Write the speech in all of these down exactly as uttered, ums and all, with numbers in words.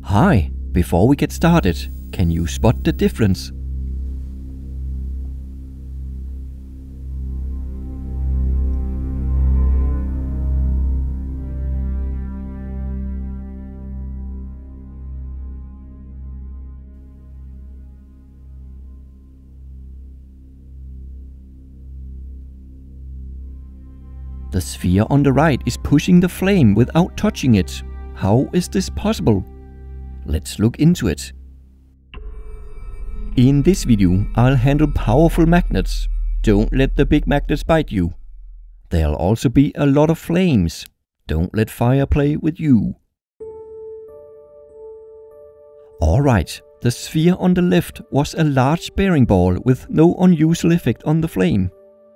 Hi, before we get started, can you spot the difference? The sphere on the right is pushing the flame without touching it. How is this possible? Let's look into it. In this video, I'll handle powerful magnets. Don't let the big magnets bite you. There'll also be a lot of flames. Don't let fire play with you. Alright, the sphere on the left was a large bearing ball with no unusual effect on the flame.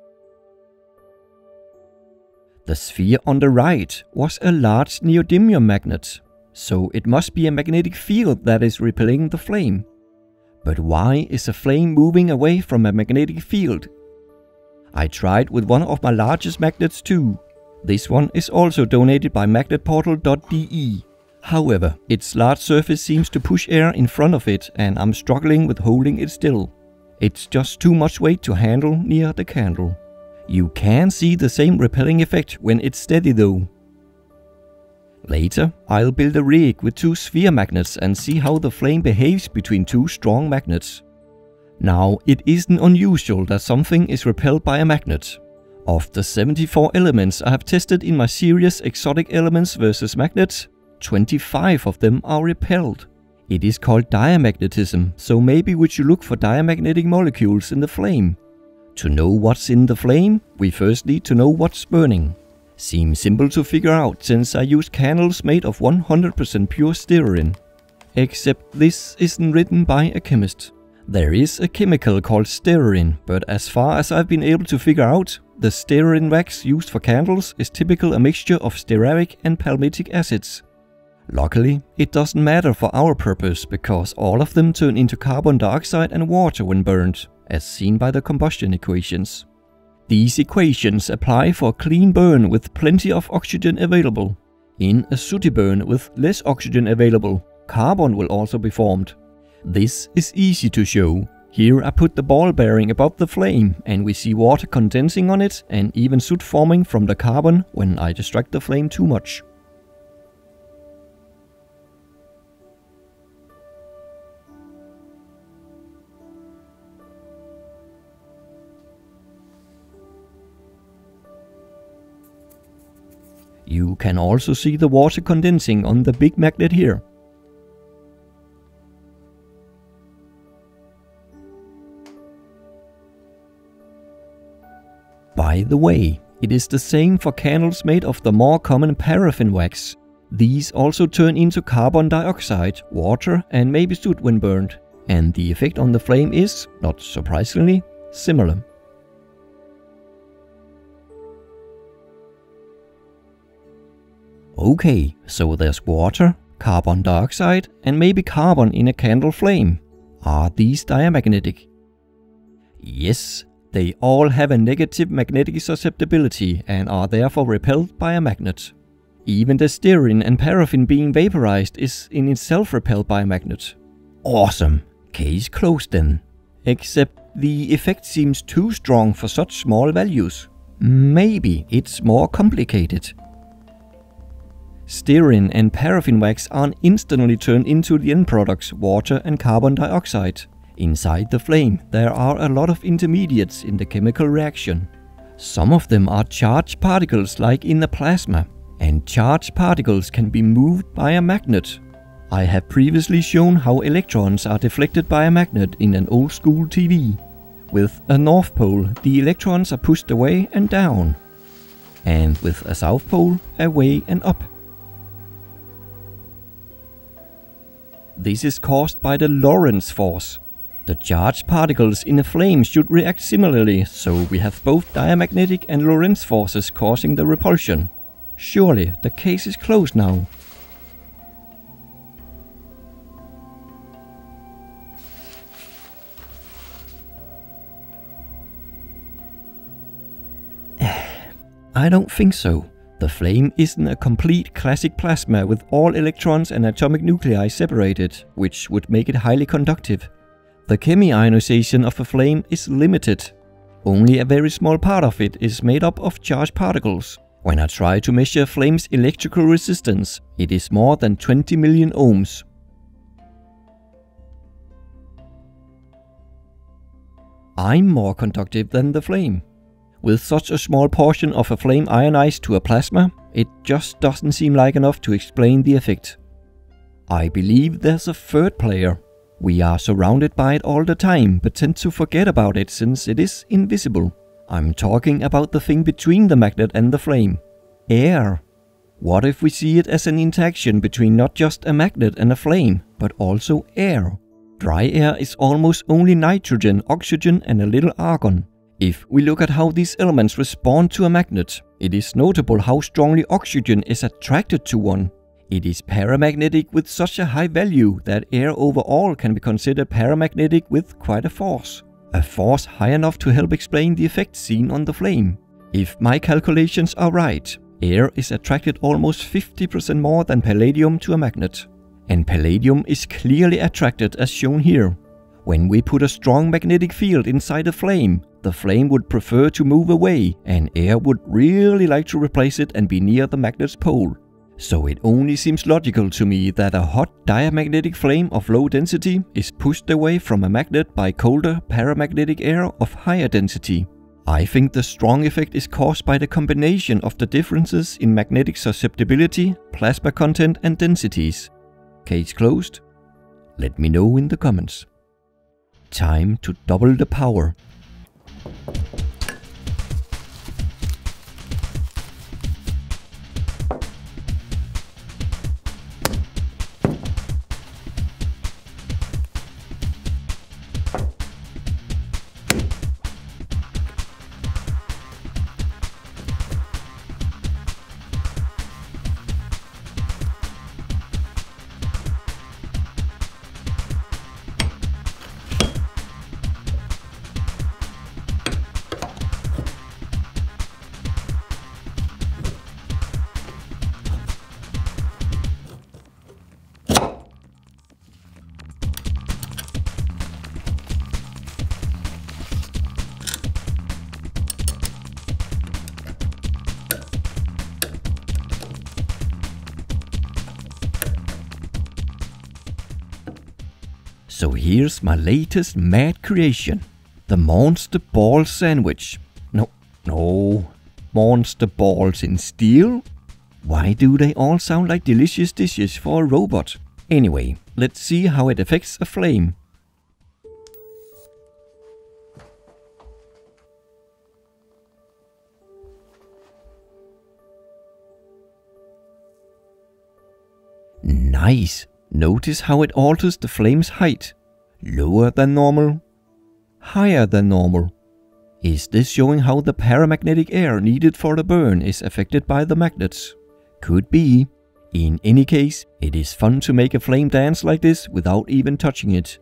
The sphere on the right was a large neodymium magnet, so it must be a magnetic field that is repelling the flame. But why is a flame moving away from a magnetic field? I tried with one of my largest magnets too. This one is also donated by magnet portal dot d e. However, its large surface seems to push air in front of it and I'm struggling with holding it still. It's just too much weight to handle near the candle. You can see the same repelling effect when it's steady though. Later, I'll build a rig with two sphere magnets and see how the flame behaves between two strong magnets. Now, it isn't unusual that something is repelled by a magnet. Of the seventy-four elements I have tested in my series Exotic Elements versus Magnets, twenty-five of them are repelled. It is called diamagnetism, so maybe we should look for diamagnetic molecules in the flame. To know what's in the flame, we first need to know what's burning. Seems simple to figure out since I use candles made of one hundred percent pure stearin. Except this isn't written by a chemist. There is a chemical called stearin, but as far as I've been able to figure out, the stearin wax used for candles is typically a mixture of stearic and palmitic acids. Luckily, it doesn't matter for our purpose because all of them turn into carbon dioxide and water when burned, as seen by the combustion equations. These equations apply for a clean burn with plenty of oxygen available. In a sooty burn with less oxygen available, carbon will also be formed. This is easy to show. Here I put the ball bearing above the flame and we see water condensing on it and even soot forming from the carbon when I distract the flame too much. You can also see the water condensing on the big magnet here. By the way, it is the same for candles made of the more common paraffin wax. These also turn into carbon dioxide, water and maybe soot when burned. And the effect on the flame is, not surprisingly, similar. Okay, so there's water, carbon dioxide and maybe carbon in a candle flame. Are these diamagnetic? Yes, they all have a negative magnetic susceptibility and are therefore repelled by a magnet. Even the stearin and paraffin being vaporized is in itself repelled by a magnet. Awesome! Case closed then. Except the effect seems too strong for such small values. Maybe it's more complicated. Stearin and paraffin wax aren't instantly turned into the end products, water and carbon dioxide. Inside the flame, there are a lot of intermediates in the chemical reaction. Some of them are charged particles like in the plasma, and charged particles can be moved by a magnet. I have previously shown how electrons are deflected by a magnet in an old school T V. With a north pole, the electrons are pushed away and down, and with a south pole, away and up. This is caused by the Lorentz force. The charged particles in a flame should react similarly, so we have both diamagnetic and Lorentz forces causing the repulsion. Surely the case is closed now. I don't think so. The flame isn't a complete classic plasma with all electrons and atomic nuclei separated, which would make it highly conductive. The chemi-ionization of a flame is limited. Only a very small part of it is made up of charged particles. When I try to measure a flame's electrical resistance, it is more than twenty million ohms. I'm more conductive than the flame. With such a small portion of a flame ionized to a plasma, it just doesn't seem like enough to explain the effect. I believe there's a third player. We are surrounded by it all the time, but tend to forget about it since it is invisible. I'm talking about the thing between the magnet and the flame. Air. What if we see it as an interaction between not just a magnet and a flame, but also air? Dry air is almost only nitrogen, oxygen and a little argon. If we look at how these elements respond to a magnet, it is notable how strongly oxygen is attracted to one. It is paramagnetic with such a high value that air overall can be considered paramagnetic with quite a force. A force high enough to help explain the effect seen on the flame. If my calculations are right, air is attracted almost fifty percent more than palladium to a magnet. And palladium is clearly attracted as shown here. When we put a strong magnetic field inside a flame, the flame would prefer to move away and air would really like to replace it and be near the magnet's pole. So it only seems logical to me that a hot diamagnetic flame of low density is pushed away from a magnet by colder paramagnetic air of higher density. I think the strong effect is caused by the combination of the differences in magnetic susceptibility, plasma content and densities. Case closed? Let me know in the comments. Time to double the power. So here's my latest mad creation. The monster ball sandwich. No, no. Monster balls in steel? Why do they all sound like delicious dishes for a robot? Anyway, let's see how it affects a flame. Nice! Notice how it alters the flame's height. Lower than normal. Higher than normal. Is this showing how the paramagnetic air needed for the burn is affected by the magnets? Could be. In any case, it is fun to make a flame dance like this without even touching it.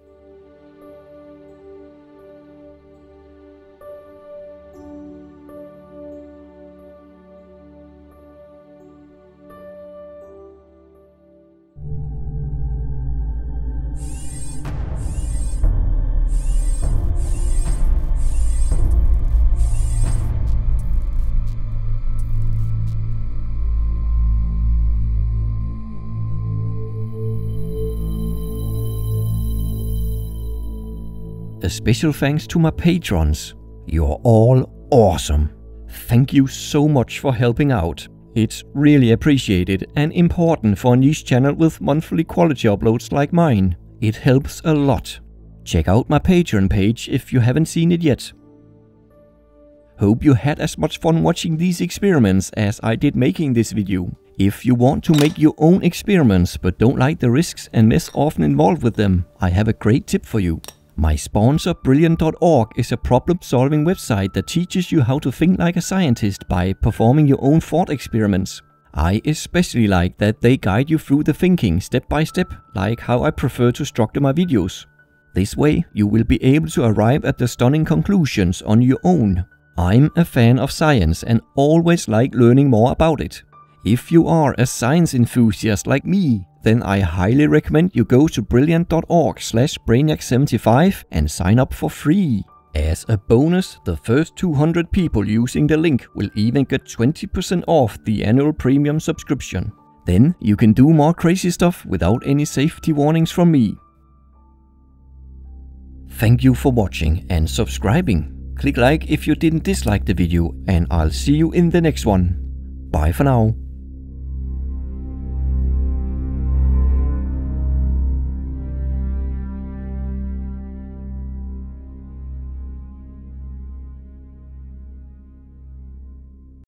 A special thanks to my patrons. You're all awesome. Thank you so much for helping out. It's really appreciated and important for a niche channel with monthly quality uploads like mine. It helps a lot. Check out my Patreon page if you haven't seen it yet. Hope you had as much fun watching these experiments as I did making this video. If you want to make your own experiments but don't like the risks and mess often involved with them, I have a great tip for you. My sponsor Brilliant dot org is a problem-solving website that teaches you how to think like a scientist by performing your own thought experiments. I especially like that they guide you through the thinking step by step, like how I prefer to structure my videos. This way, you will be able to arrive at the stunning conclusions on your own. I'm a fan of science and always like learning more about it. If you are a science enthusiast like me, then I highly recommend you go to brilliant dot org slash brainiac seventy-five and sign up for free. As a bonus, the first two hundred people using the link will even get twenty percent off the annual premium subscription. Then you can do more crazy stuff without any safety warnings from me. Thank you for watching and subscribing. Click like if you didn't dislike the video, and I'll see you in the next one. Bye for now.